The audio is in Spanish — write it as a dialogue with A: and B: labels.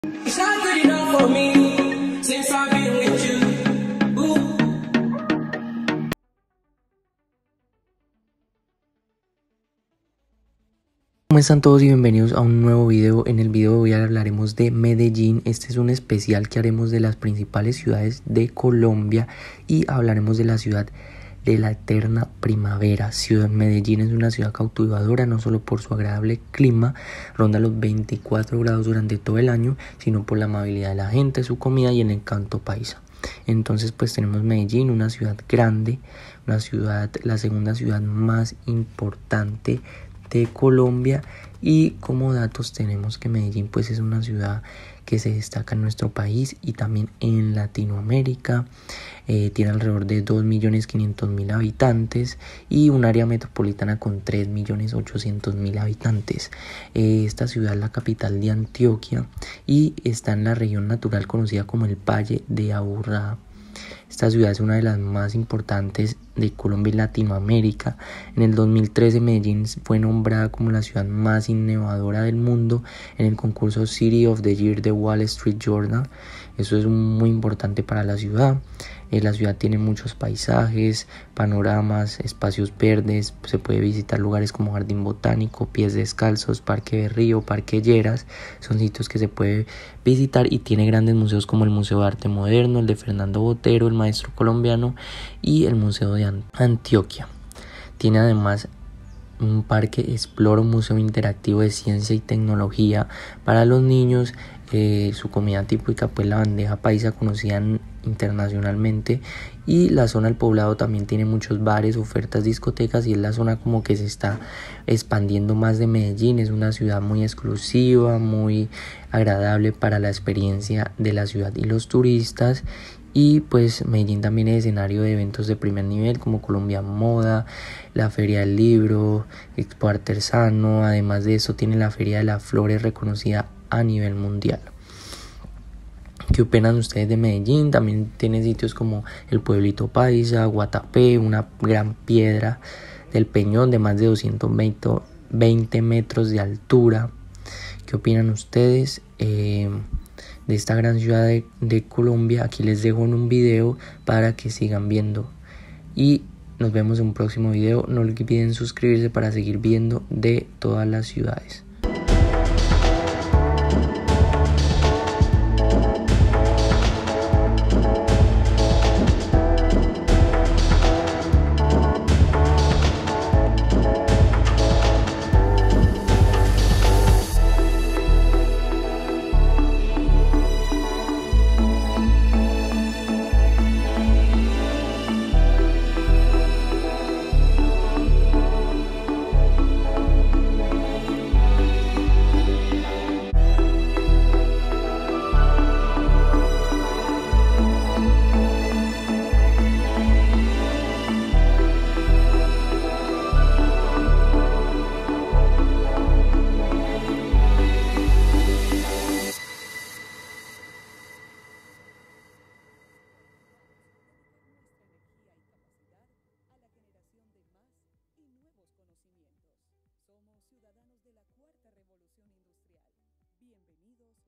A: It's not good enough for me since I've been with you. Ooh.
B: ¿Cómo están todos y bienvenidos a un nuevo video? En el video de hoy hablaremos de Medellín. Este es un especial que haremos de las principales ciudades de Colombia y hablaremos de la ciudad de la eterna primavera. Medellín es una ciudad cautivadora no solo por su agradable clima, ronda los 24 grados durante todo el año, sino por la amabilidad de la gente, su comida y el encanto paisa. Entonces pues tenemos Medellín, una ciudad grande, una ciudad, la segunda ciudad más importante de Colombia, y como datos tenemos que Medellín pues es una ciudad que se destaca en nuestro país y también en Latinoamérica. Tiene alrededor de 2.500.000 habitantes y un área metropolitana con 3.800.000 habitantes. Esta ciudad es la capital de Antioquia y está en la región natural conocida como el Valle de Aburrá. Esta ciudad es una de las más importantes de Colombia y Latinoamérica. En el 2013 Medellín fue nombrada como la ciudad más innovadora del mundo en el concurso City of the Year de Wall Street Journal. Eso es muy importante para la ciudad. La ciudad tiene muchos paisajes, panoramas, espacios verdes. Se puede visitar lugares como Jardín Botánico, Pies Descalzos, Parque Berrío, Parque Lleras. Son sitios que se puede visitar y tiene grandes museos como el Museo de Arte Moderno, el de Fernando Botero, el maestro colombiano, y el Museo de Antioquia. Tiene además un parque Explora, un museo interactivo de ciencia y tecnología para los niños. Su comida típica pues la bandeja paisa, conocida internacionalmente, y la zona del Poblado también tiene muchos bares, ofertas, discotecas, y es la zona como que se está expandiendo más de Medellín. Es una ciudad muy exclusiva, muy agradable para la experiencia de la ciudad y los turistas. Y pues Medellín también es escenario de eventos de primer nivel como Colombia Moda, la Feria del Libro, Expo Artesano. Además de eso tiene la Feria de las Flores, reconocida a nivel mundial. ¿Qué opinan ustedes de Medellín? También tiene sitios como el Pueblito Paisa, Guatapé, una gran piedra del Peñón de más de 220 metros de altura. ¿Qué opinan ustedes de esta gran ciudad de Colombia? Aquí les dejo en un video para que sigan viendo, y nos vemos en un próximo video. No olviden suscribirse para seguir viendo de todas las ciudades.